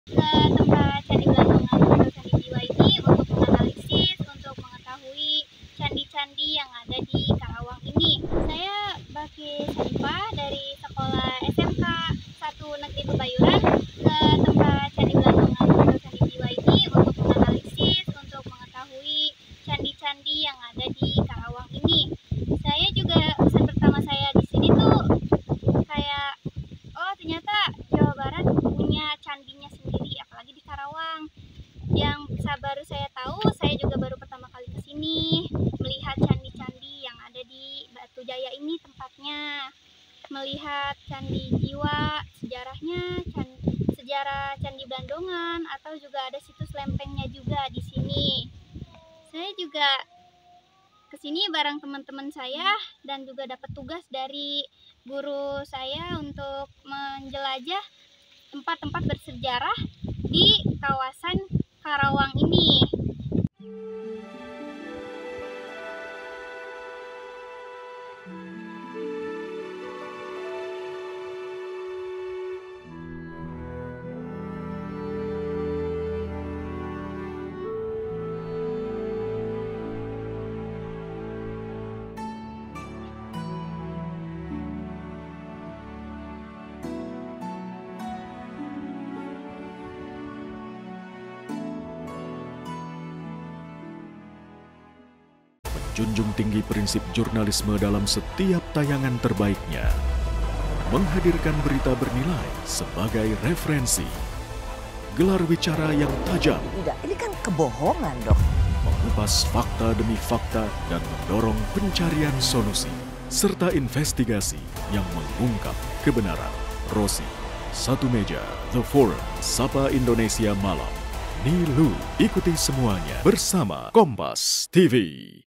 ke tempat Candi Blandongan atau Candi Jiwa ini untuk menganalisis, untuk mengetahui candi-candi yang ada di Karawang ini. Saya Baki Sarifa dari sekolah SMK 1 Negeri Pebayuran ke tempat Candi Blandongan atau Candi Jiwa ini untuk menganalisis, untuk mengetahui candi-candi yang ada di Karawang ini. Saya juga pesan pertama saya di sini tuh kayak, oh ternyata Jawa Barat punya candinya sendiri, apalagi di Karawang. Yang baru saya tahu, saya juga baru pertama kali ke sini melihat candi-candi yang ada di Batu Jaya ini tempatnya. Melihat Candi Jiwa, sejarahnya, sejarah Candi Blandongan, atau juga ada situs lempengnya juga di sini. Saya juga kesini bareng teman-teman saya dan juga dapat tugas dari guru saya untuk menjelajah tempat-tempat bersejarah di kawasan Karawang ini. Junjung tinggi prinsip jurnalisme dalam setiap tayangan terbaiknya. Menghadirkan berita bernilai sebagai referensi. Gelar bicara yang tajam. Tidak, ini kan kebohongan, Dok. Mengupas fakta demi fakta dan mendorong pencarian solusi. Serta investigasi yang mengungkap kebenaran. Rosi, Satu Meja, The Forum, Sapa Indonesia Malam. Nilu, ikuti semuanya bersama Kompas TV.